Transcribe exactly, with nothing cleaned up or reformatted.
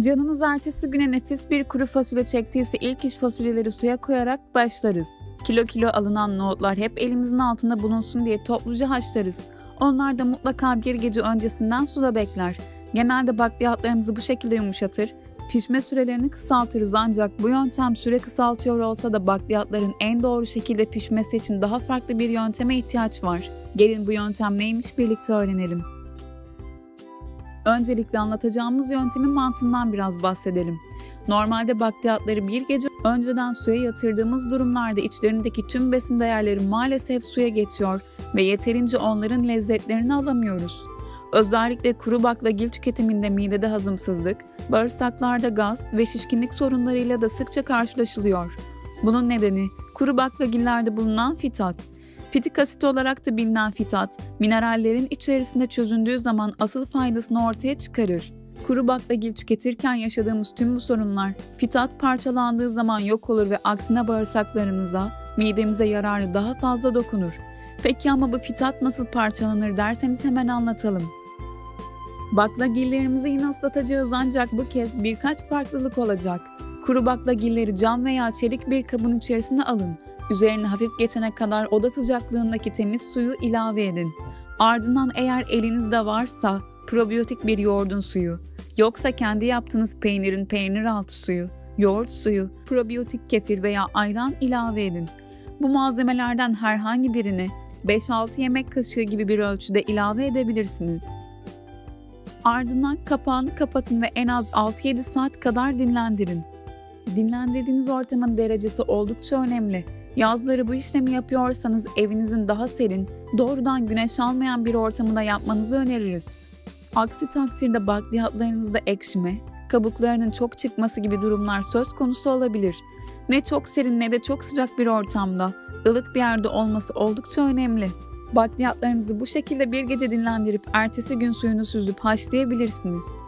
Canınız ertesi güne nefis bir kuru fasulye çektiyse ilk iş fasulyeleri suya koyarak başlarız. Kilo kilo alınan nohutlar hep elimizin altında bulunsun diye topluca haşlarız. Onlar da mutlaka bir gece öncesinden suda bekler. Genelde bakliyatlarımızı bu şekilde yumuşatır, pişme sürelerini kısaltırız ancak bu yöntem süre kısaltıyor olsa da bakliyatların en doğru şekilde pişmesi için daha farklı bir yönteme ihtiyaç var. Gelin bu yöntem neymiş birlikte öğrenelim. Öncelikle anlatacağımız yöntemin mantığından biraz bahsedelim. Normalde bakliyatları bir gece önceden suya yatırdığımız durumlarda içlerindeki tüm besin değerleri maalesef suya geçiyor ve yeterince onların lezzetlerini alamıyoruz. Özellikle kuru baklagil tüketiminde midede hazımsızlık, bağırsaklarda gaz ve şişkinlik sorunlarıyla da sıkça karşılaşılıyor. Bunun nedeni kuru baklagillerde bulunan fitat. Fitik asit olarak da bilinen fitat, minerallerin içerisinde çözündüğü zaman asıl faydasını ortaya çıkarır. Kuru baklagil tüketirken yaşadığımız tüm bu sorunlar, fitat parçalandığı zaman yok olur ve aksine bağırsaklarımıza, midemize yararı daha fazla dokunur. Peki ama bu fitat nasıl parçalanır derseniz hemen anlatalım. Baklagillerimizi yine ıslatacağız ancak bu kez birkaç farklılık olacak. Kuru baklagilleri cam veya çelik bir kabın içerisine alın. Üzerine hafif geçene kadar oda sıcaklığındaki temiz suyu ilave edin. Ardından eğer elinizde varsa probiyotik bir yoğurdun suyu, yoksa kendi yaptığınız peynirin peynir altı suyu, yoğurt suyu, probiyotik kefir veya ayran ilave edin. Bu malzemelerden herhangi birini beş altı yemek kaşığı gibi bir ölçüde ilave edebilirsiniz. Ardından kapağını kapatın ve en az altı yedi saat kadar dinlendirin. Dinlendirdiğiniz ortamın derecesi oldukça önemli. Yazları bu işlemi yapıyorsanız evinizin daha serin, doğrudan güneş almayan bir ortamında yapmanızı öneririz. Aksi takdirde bakliyatlarınızda ekşime, kabuklarının çok çıkması gibi durumlar söz konusu olabilir. Ne çok serin ne de çok sıcak bir ortamda, ılık bir yerde olması oldukça önemli. Bakliyatlarınızı bu şekilde bir gece dinlendirip ertesi gün suyunu süzüp haşlayabilirsiniz.